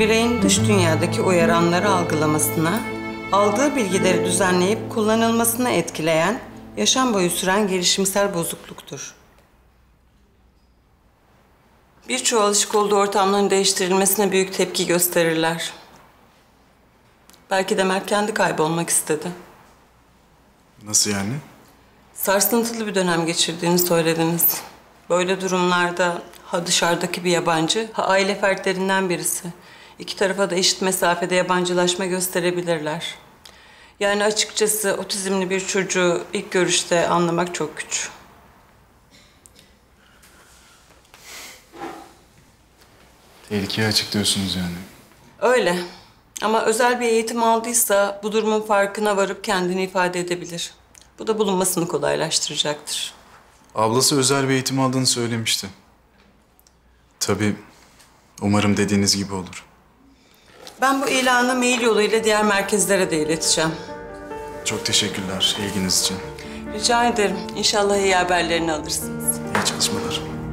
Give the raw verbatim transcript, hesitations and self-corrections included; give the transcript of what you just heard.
Bireyin dış dünyadaki uyaranları algılamasına, aldığı bilgileri düzenleyip kullanılmasına etkileyen, yaşam boyu süren gelişimsel bozukluktur. Birçoğu alışık olduğu ortamların değiştirilmesine büyük tepki gösterirler. Belki de Mert kendi kaybolmak istedi. Nasıl yani? Sarsıntılı bir dönem geçirdiğini söylediniz. Böyle durumlarda ha dışarıdaki bir yabancı, ha aile fertlerinden birisi. İki tarafa da eşit mesafede yabancılaşma gösterebilirler. Yani açıkçası otizmli bir çocuğu ilk görüşte anlamak çok güç. Tehlikeye açık diyorsunuz yani. Öyle. Ama özel bir eğitim aldıysa bu durumun farkına varıp kendini ifade edebilir. Bu da bulunmasını kolaylaştıracaktır. Ablası özel bir eğitim aldığını söylemişti. Tabii umarım dediğiniz gibi olur. Ben bu ilanı mail yoluyla diğer merkezlere de ileteceğim. Çok teşekkürler ilginiz için. Rica ederim. İnşallah iyi haberlerini alırsınız. İyi çalışmalar.